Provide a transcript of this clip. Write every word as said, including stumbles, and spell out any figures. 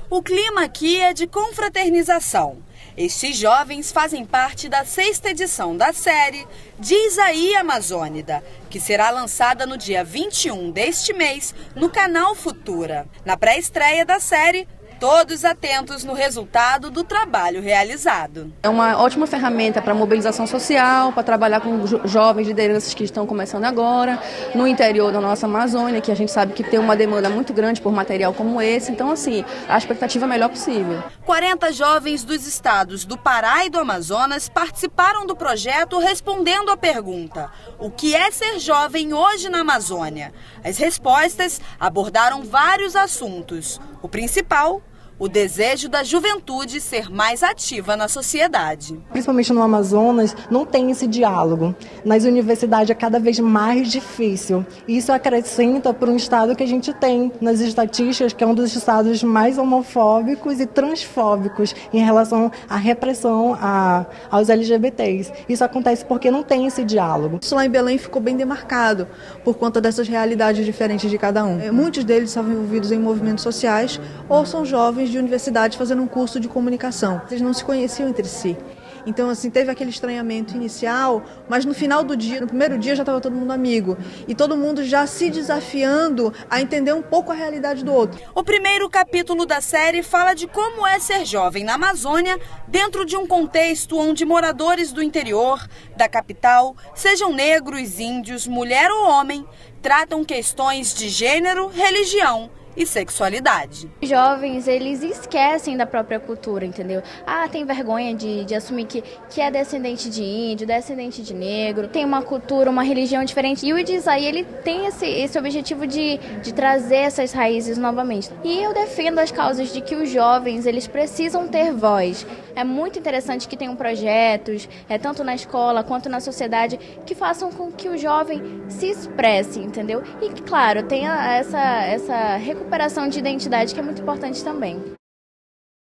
O clima aqui é de confraternização. Estes jovens fazem parte da sexta edição da série Diz Aí Amazônida, que será lançada no dia vinte e um deste mês no canal Futura. Na pré-estreia da série, todos atentos no resultado do trabalho realizado. É uma ótima ferramenta para mobilização social, para trabalhar com jo jovens lideranças que estão começando agora, no interior da nossa Amazônia, que a gente sabe que tem uma demanda muito grande por material como esse. Então, assim, a expectativa é a melhor possível. quarenta jovens dos estados do Pará e do Amazonas participaram do projeto respondendo à pergunta: o que é ser jovem hoje na Amazônia? As respostas abordaram vários assuntos. O principal, o desejo da juventude ser mais ativa na sociedade. Principalmente no Amazonas, não tem esse diálogo. Nas universidades é cada vez mais difícil. Isso acrescenta para um estado que a gente tem nas estatísticas, que é um dos estados mais homofóbicos e transfóbicos em relação à repressão a, aos L G B T s. Isso acontece porque não tem esse diálogo. Isso lá em Belém ficou bem demarcado por conta dessas realidades diferentes de cada um. Muitos deles estavam envolvidos em movimentos sociais ou são jovens de universidade fazendo um curso de comunicação. Eles não se conheciam entre si. Então, assim, teve aquele estranhamento inicial, mas no final do dia, no primeiro dia já estava todo mundo amigo. E todo mundo já se desafiando a entender um pouco a realidade do outro. O primeiro capítulo da série fala de como é ser jovem na Amazônia dentro de um contexto onde moradores do interior, da capital, sejam negros, índios, mulher ou homem, tratam questões de gênero, religião e sexualidade. Os jovens, eles esquecem da própria cultura, entendeu? Ah, tem vergonha de, de assumir que, que é descendente de índio, descendente de negro, tem uma cultura, uma religião diferente. E o Diz Aí, ele tem esse, esse objetivo de, de trazer essas raízes novamente. E eu defendo as causas de que os jovens, eles precisam ter voz. É muito interessante que tenham projetos, é, tanto na escola quanto na sociedade, que façam com que o jovem se expresse, entendeu? E, claro, tenha essa, essa recuperação de identidade que é muito importante também.